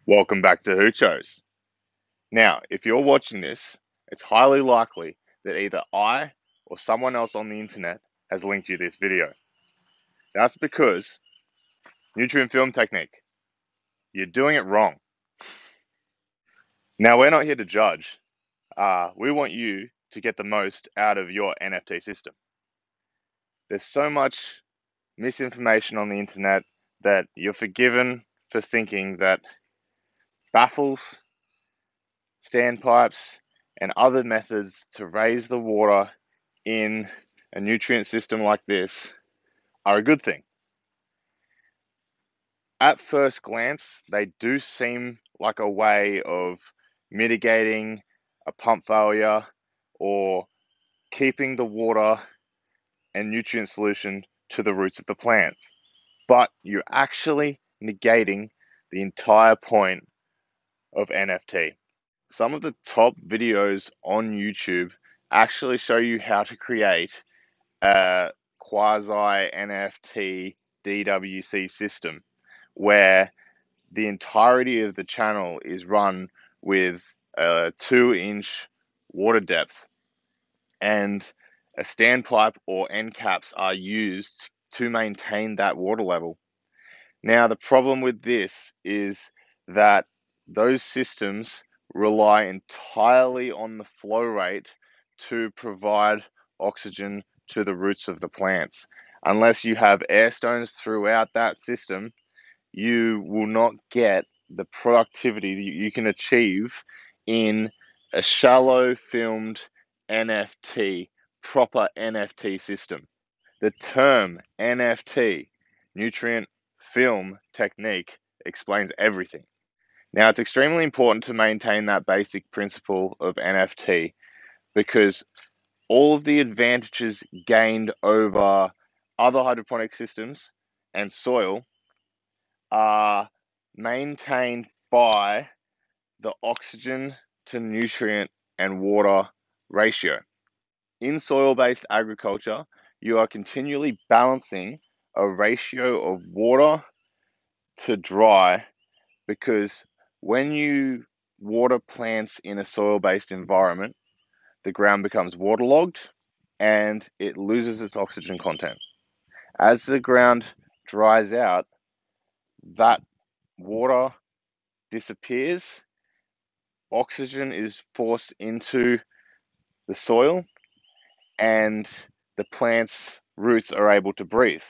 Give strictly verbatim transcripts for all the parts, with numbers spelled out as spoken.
Welcome back to Hoochos. Now, if you're watching this, it's highly likely that either I or someone else on the internet has linked you this video. That's because nutrient film technique, you're doing it wrong. Now, we're not here to judge. Uh, we want you to get the most out of your N F T system. There's so much misinformation on the internet that you're forgiven for thinking that baffles, standpipes, and other methods to raise the water in a nutrient system like this are a good thing. At first glance, they do seem like a way of mitigating a pump failure or keeping the water and nutrient solution to the roots of the plants. But you're actually negating the entire point of N F T. Some of the top videos on YouTube actually show you how to create a quasi N F T D W C system where the entirety of the channel is run with a two inch water depth and a standpipe or end caps are used to maintain that water level. Now, the problem with this is that those systems rely entirely on the flow rate to provide oxygen to the roots of the plants. Unless you have air stones throughout that system, you will not get the productivity that you can achieve in a shallow filmed N F T, proper N F T system. The term N F T, nutrient film technique, explains everything. Now, it's extremely important to maintain that basic principle of N F T because all of the advantages gained over other hydroponic systems and soil are maintained by the oxygen to nutrient and water ratio. In soil-based agriculture, you are continually balancing a ratio of water to dry because when you water plants in a soil-based environment, the ground becomes waterlogged and it loses its oxygen content. As the ground dries out, that water disappears, oxygen is forced into the soil, and the plant's roots are able to breathe.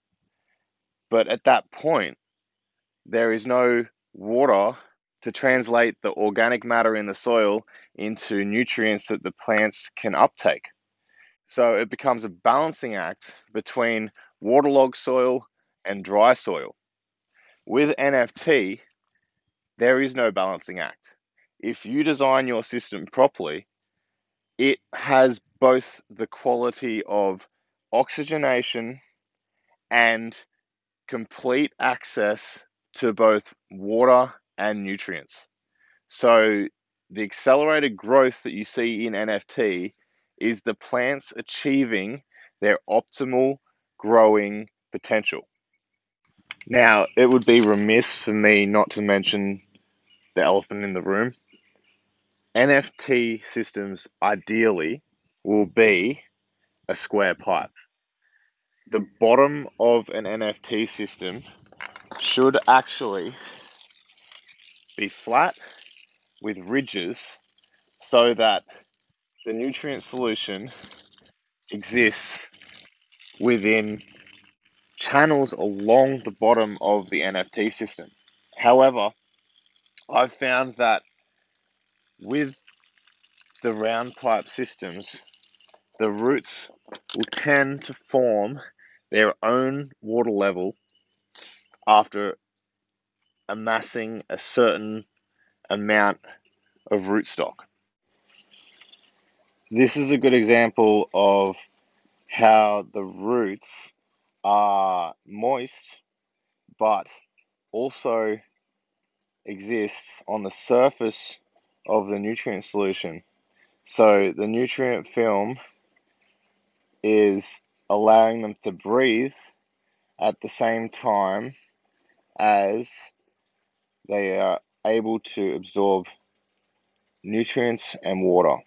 But at that point, there is no water to translate the organic matter in the soil into nutrients that the plants can uptake. So it becomes a balancing act between waterlogged soil and dry soil. With N F T, there is no balancing act. If you design your system properly, it has both the quality of oxygenation and complete access to both water and nutrients. So the accelerated growth that you see in N F T is the plants achieving their optimal growing potential. Now, it would be remiss for me not to mention the elephant in the room. N F T systems ideally will be a square pipe. The bottom of an N F T system should actually be flat with ridges so that the nutrient solution exists within channels along the bottom of the N F T system. However, I've found that with the round pipe systems, the roots will tend to form their own water level after amassing a certain amount of rootstock. This is a good example of how the roots are moist but also exists on the surface of the nutrient solution. So the nutrient film is allowing them to breathe at the same time as they are able to absorb nutrients and water.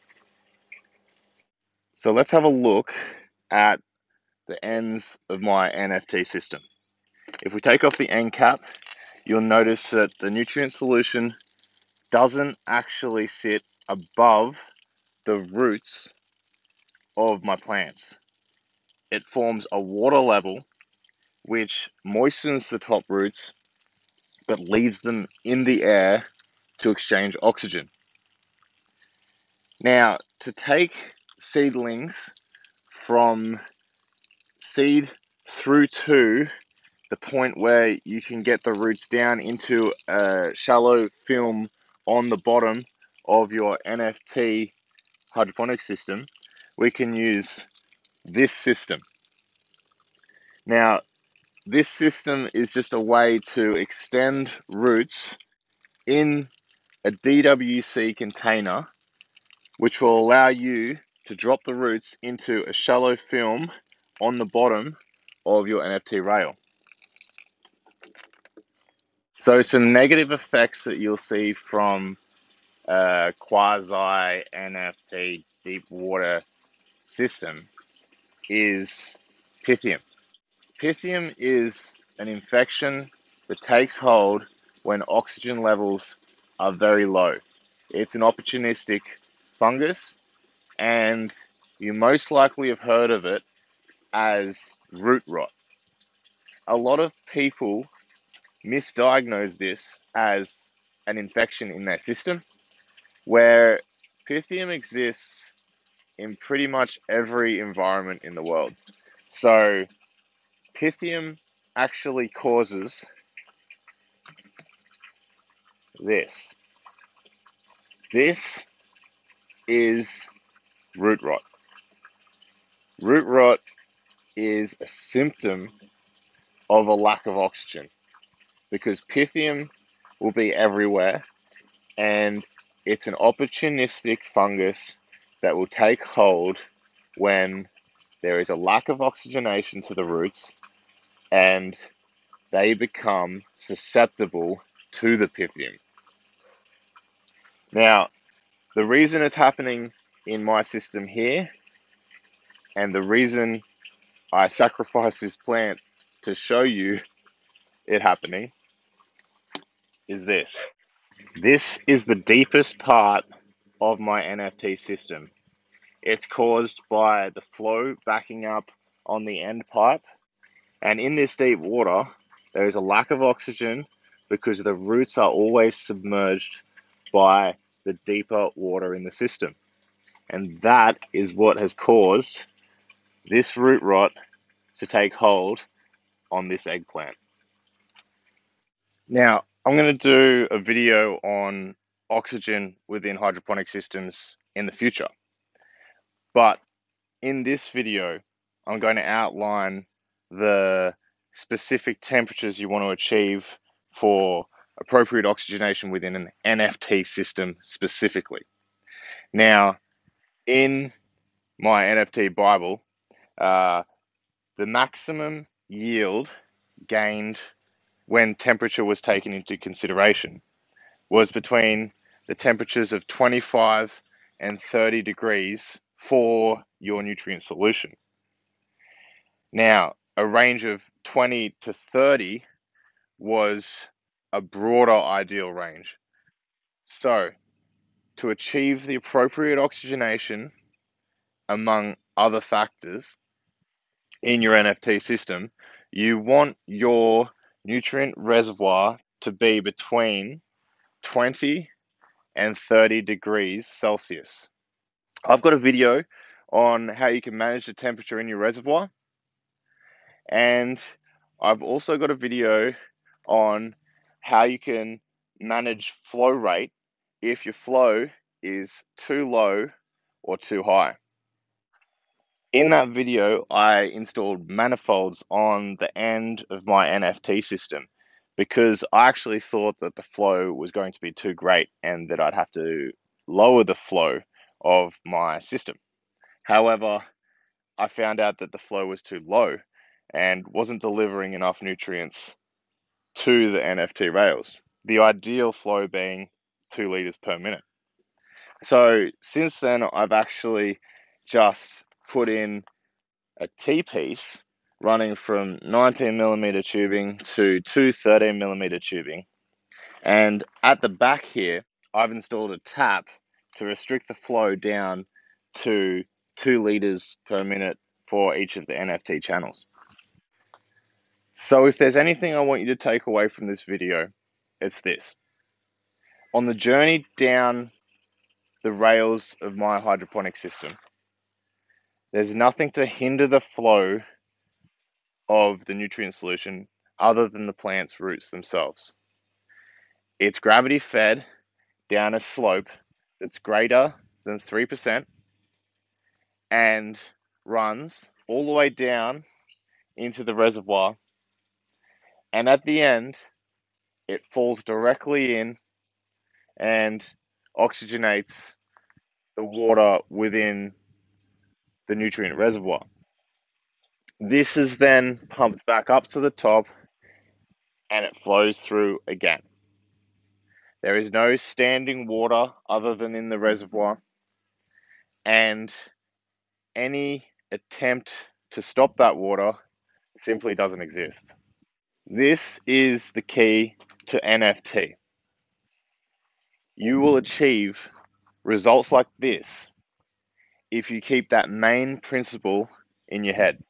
So let's have a look at the ends of my N F T system. If we take off the end cap, you'll notice that the nutrient solution doesn't actually sit above the roots of my plants. It forms a water level which moistens the top roots but leaves them in the air to exchange oxygen. Now, to take seedlings from seed through to the point where you can get the roots down into a shallow film on the bottom of your N F T hydroponic system, we can use this system. Now, this system is just a way to extend roots in a D W C container, which will allow you to drop the roots into a shallow film on the bottom of your N F T rail. So some negative effects that you'll see from a quasi N F T deep water system is Pythium. Pythium is an infection that takes hold when oxygen levels are very low. It's an opportunistic fungus, and you most likely have heard of it as root rot. A lot of people misdiagnose this as an infection in their system, where Pythium exists in pretty much every environment in the world. So Pythium actually causes this. This is root rot. Root rot is a symptom of a lack of oxygen because Pythium will be everywhere, and it's an opportunistic fungus that will take hold when there is a lack of oxygenation to the roots and they become susceptible to the Pythium. Now, the reason it's happening in my system here, and the reason I sacrifice this plant to show you it happening, is this. This is the deepest part of my N F T system. It's caused by the flow backing up on the end pipe, and in this deep water, there is a lack of oxygen because the roots are always submerged by the deeper water in the system. And that is what has caused this root rot to take hold on this eggplant. Now, I'm going to do a video on oxygen within hydroponic systems in the future. But in this video, I'm going to outline the specific temperatures you want to achieve for appropriate oxygenation within an N F T system specifically. Now, in my N F T Bible, uh, the maximum yield gained when temperature was taken into consideration was between the temperatures of twenty-five and thirty degrees for your nutrient solution. Now, a range of twenty to thirty was a broader ideal range. So, to achieve the appropriate oxygenation, among other factors, in your N F T system, you want your nutrient reservoir to be between twenty and thirty degrees Celsius. I've got a video on how you can manage the temperature in your reservoir, and I've also got a video on how you can manage flow rate if your flow is too low or too high. In that video, I installed manifolds on the end of my N F T system because I actually thought that the flow was going to be too great and that I'd have to lower the flow of my system. However, I found out that the flow was too low and wasn't delivering enough nutrients to the N F T rails. the ideal flow being two liters per minute. So since then, I've actually just put in a T-piece running from nineteen millimeter tubing to two thirteen millimeter tubing. And at the back here, I've installed a tap to restrict the flow down to two liters per minute for each of the N F T channels. So if there's anything I want you to take away from this video, it's this. On the journey down the rails of my hydroponic system, there's nothing to hinder the flow of the nutrient solution other than the plant's roots themselves. It's gravity fed down a slope that's greater than three percent and runs all the way down into the reservoir. And at the end, it falls directly in and oxygenates the water within the nutrient reservoir. This is then pumped back up to the top and it flows through again. There is no standing water other than in the reservoir, and any attempt to stop that water simply doesn't exist. This is the key to N F T. You will achieve results like this if you keep that main principle in your head.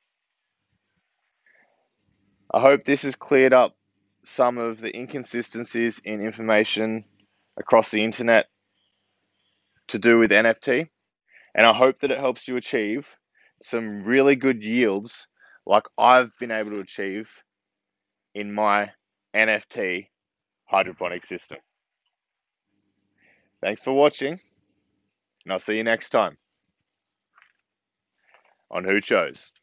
I hope this has cleared up some of the inconsistencies in information across the internet to do with N F T, and I hope that it helps you achieve some really good yields like I've been able to achieve in my N F T hydroponic system. Thanks for watching, and I'll see you next time on Hoochos.